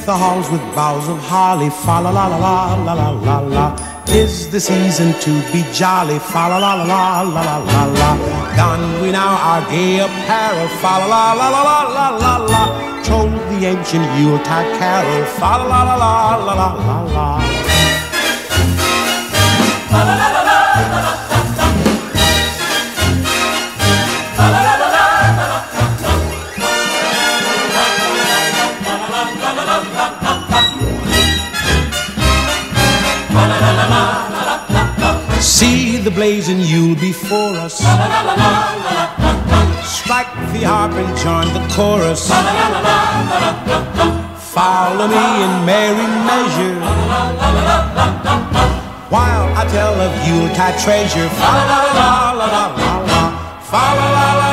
the halls with boughs of holly. Fa la la la la la la la la. 'Tis the season to be jolly. Fa la la la la la la la la. Don we now our gay apparel. Fa la la la la la la la la. Troll the ancient Yuletide carol. Fa la la la la la la la la. Fa la la la la la la. See the blazing Yule before us. Strike the harp and join the chorus. Follow me in merry measure while I tell of Yuletide treasure. Fa la la la la la la. Fa la la la.